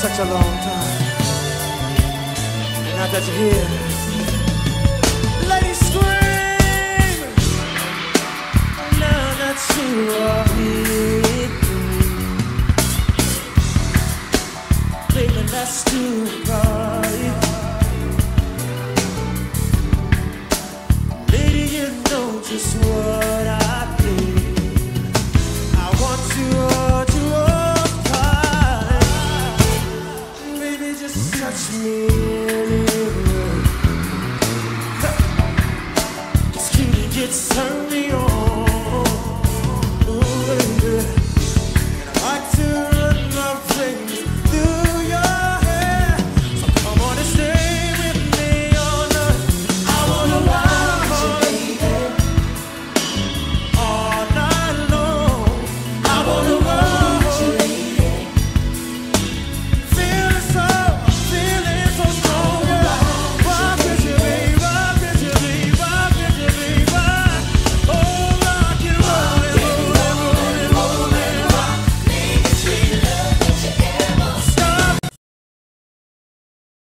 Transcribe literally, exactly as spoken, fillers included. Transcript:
such a long time. And now that you're here, ladies scream. Now that you are here, baby, let's do a party. Lady, you know just what I need. I want you all to touch me anywhere. This cutie gets turned me on.